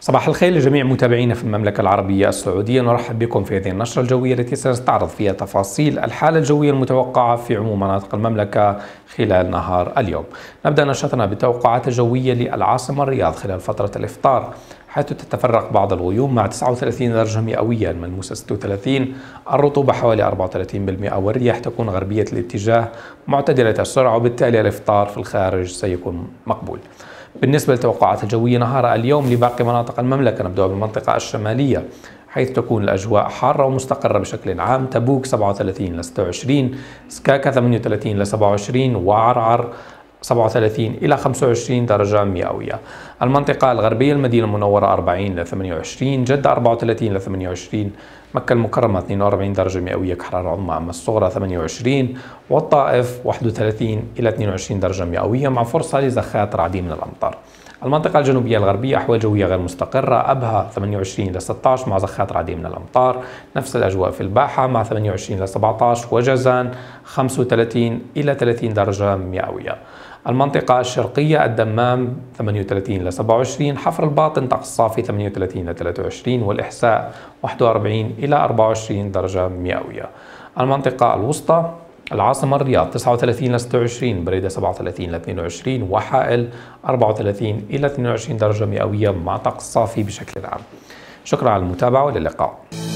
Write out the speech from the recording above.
صباح الخير لجميع متابعينا في المملكة العربية السعودية. نرحب بكم في هذه النشرة الجوية التي سنستعرض فيها تفاصيل الحالة الجوية المتوقعة في عموم مناطق المملكة خلال نهار اليوم. نبدأ نشرتنا بالتوقعات الجوية للعاصمة الرياض خلال فترة الإفطار، حيث تتفرق بعض الغيوم مع 39 درجة مئوية، الملموسة 36، الرطوبة حوالي 34%، والرياح تكون غربية الاتجاه معتدلة السرعة، وبالتالي الإفطار في الخارج سيكون مقبول. بالنسبة للتوقعات الجوية نهار اليوم لباقي مناطق المملكة، نبدأ بالمنطقة الشمالية حيث تكون الأجواء حارة ومستقرة بشكل عام. تبوك 37 ل 26، سكاكا 38 ل 27، وعرعر 37 إلى 25 درجة مئوية. المنطقة الغربية المدينة المنورة 40 ل 28، جدة 34 ل 28، مكة المكرمة 42 درجة مئوية كحرارة عظمى، أما الصغرى 28، والطائف 31 إلى 22 درجة مئوية مع فرصة لزخات رعدي من الأمطار. المنطقة الجنوبية الغربية أحوال جوية غير مستقرة، أبها 28 إلى 16 مع زخات رعدي من الأمطار. نفس الأجواء في الباحة مع 28 إلى 17، وجازان 35 إلى 30 درجة مئوية. المنطقة الشرقية الدمام 38 إلى 27، حفر الباطن طقس صافي 38 إلى 23، والإحساء 41 إلى 24 درجة مئوية. المنطقة الوسطى العاصمة الرياض 39 إلى 26، بريدة 37 إلى 22، وحائل 34 إلى 22 درجة مئوية مع طقس صافي بشكل عام. شكرا على المتابعة، والى اللقاء.